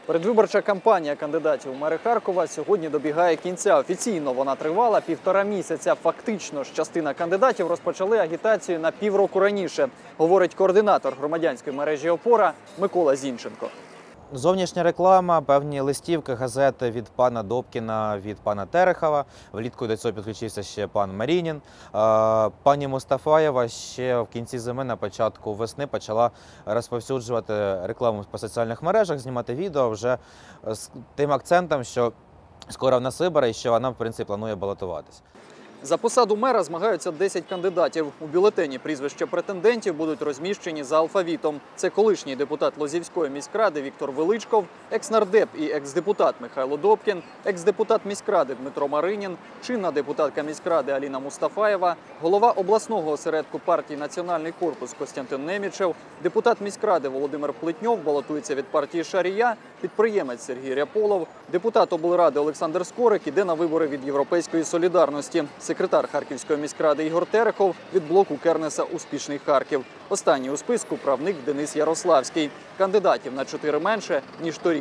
Передвиборча кампанія кандидатів у мери Харкова сьогодні добігає кінця. Офіційно вона тривала 1,5 місяця. Фактично ж частина кандидатів розпочали агітацію на півроку раніше, говорить координатор громадянської мережі «Опора» Микола Зінченко. Зовнішня реклама, певні листівки, газети від пана Добкіна, від пана Терехова. Влітку до цього підключився ще пан Марінін. Пані Мустафаєва ще в кінці зими, на початку весни почала розповсюджувати рекламу по соціальних мережах, знімати відео вже з тим акцентом, що скоро в нас вибори і що вона, в принципі, планує балотуватись. За посаду мера змагаються 10 кандидатів. У бюлетені прізвища претендентів будуть розміщені за алфавітом. Це колишній депутат Лозівської міськради Віктор Величков, екс-нардеп і екс-депутат Михайло Добкін, екс-депутат міськради Дмитро Маринін, чинна депутатка міськради Аліна Мустафаєва, голова обласного осередку партії «Національний корпус» Костянтин Немічев, депутат міськради Володимир Плетньов балотується від партії «Шарія», підприємець Сергій Ряполов, депутат облради Олександр Скорик іде на вибори від «Європейської солідарності». Секретар Харківської міськради Ігор Терехов від блоку Кернеса «Успішний Харків». Останній у списку – правник Денис Ярославський. Кандидатів на 4 менше, ніж торік.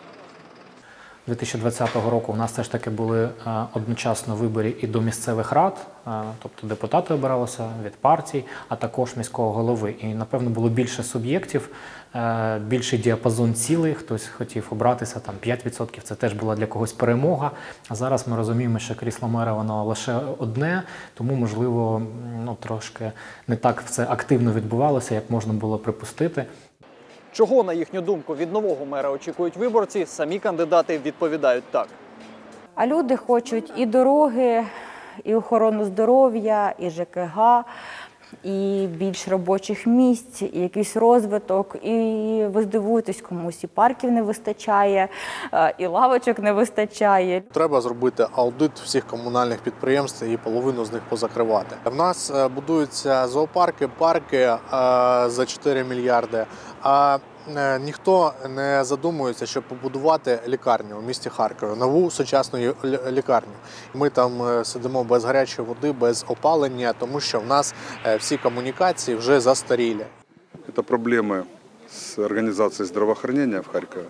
2020 року у нас теж таки були одночасно вибори і до місцевих рад, тобто депутати обиралися від партій, а також міського голови. І, напевно, було більше суб'єктів, більший діапазон цілей, хтось хотів обратися, там 5%, це теж була для когось перемога. А зараз ми розуміємо, що крісло мера воно лише одне, тому, можливо, трошки не так все активно відбувалося, як можна було припустити. Чого, на їхню думку, від нового мера очікують виборці, самі кандидати відповідають так. А люди хочуть і дороги, і охорону здоров'я, і ЖКГ, і більш робочих місць, і якийсь розвиток. І ви здивуєтесь, комусь і парків не вистачає, і лавочок не вистачає. Треба зробити аудит всіх комунальних підприємств і половину з них позакривати. В нас будуються зоопарки, парки за 4 мільярди, а ніхто не задумується, щоб побудувати лікарню в місті Харкові, нову сучасну лікарню. Ми там сидимо без гарячої води, без опалення, тому що в нас всі комунікації вже застарілі. Це проблеми з організацією здравоохранения в Харкові.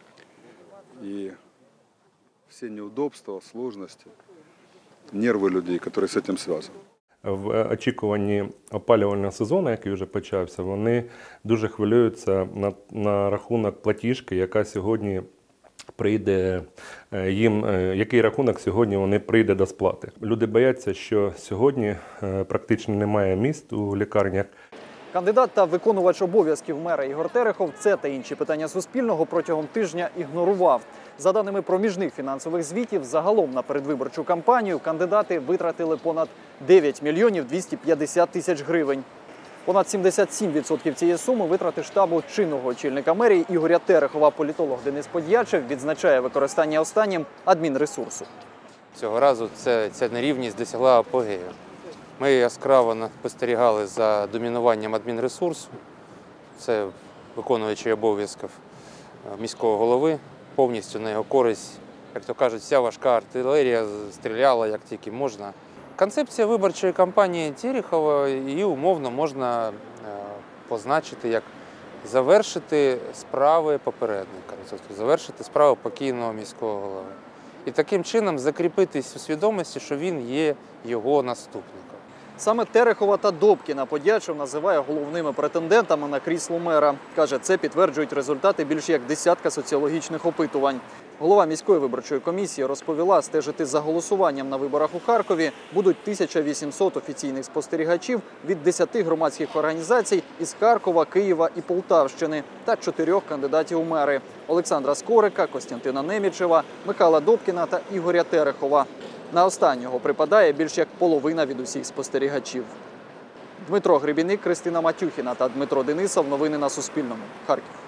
І всі неудобства, складності, нерви людей, які з цим зв'язані. В очікуванні опалювального сезону, який вже почався, вони дуже хвилюються на рахунок платіжки, яка сьогодні прийде їм, який рахунок сьогодні вони прийде до сплати. Люди бояться, що сьогодні практично немає місць у лікарнях. Кандидат та виконувач обов'язків мера Ігор Терехов це та інші питання Суспільного протягом тижня ігнорував. За даними проміжних фінансових звітів, загалом на передвиборчу кампанію кандидати витратили понад 9 мільйонів 250 тисяч гривень. Понад 77% цієї суми витрати штабу чинного очільника мерії Ігоря Терехова. Політолог Денис Под'ячев відзначає використання останнім адмінресурсу. Цього разу ця нерівність досягла апогею. Ми яскраво спостерігали за домінуванням адмінресурсу. Це виконуючий обов'язків міського голови. Повністю на його користь, як то кажуть, вся важка артилерія стріляла як тільки можна. Концепція виборчої кампанії Терехова її умовно можна позначити як завершити справи попередника, тобто завершити справи покійного міського голови. І таким чином закріпитись у свідомості, що він є його наступником. Саме Терехова та Добкіна Под'ячев називає головними претендентами на крісло мера. Каже, це підтверджують результати більш як десятка соціологічних опитувань. Голова міської виборчої комісії розповіла, стежити за голосуванням на виборах у Харкові будуть 1800 офіційних спостерігачів від 10 громадських організацій із Харкова, Києва і Полтавщини та 4 кандидатів у мери – Олександра Скорика, Костянтина Немічева, Михайла Добкіна та Ігоря Терехова. На останнього припадає більш як половина від усіх спостерігачів. Дмитро Гребіник, Кристина Матюхіна та Дмитро Денисов. Новини на Суспільному. Харків.